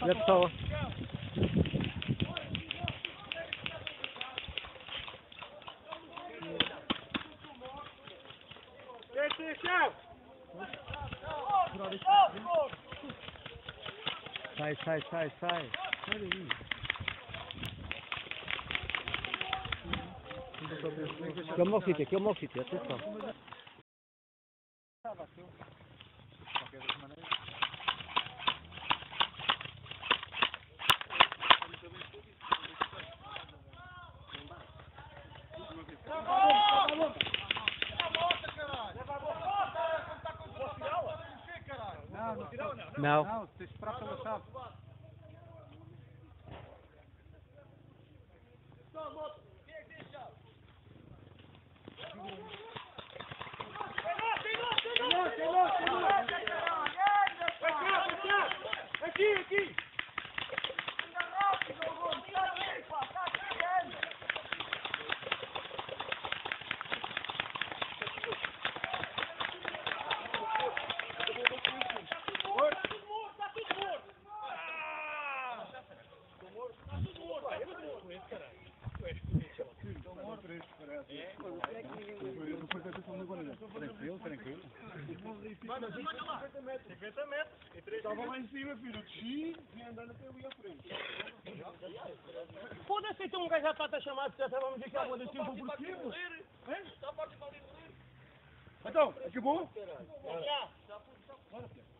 Da pessoa. Sai. Sai daí. Aqui é o meu sítio, atenção. Não. Não, tens de esperar pela chave. Aqui! Mano, 50 metros. Estava lá em cima, filho. Eu desci e andando até ali à frente. Foda-se, então um gajo já está a chamar, já estávamos aqui à moda assim, vou por cima. Então, acabou? Já.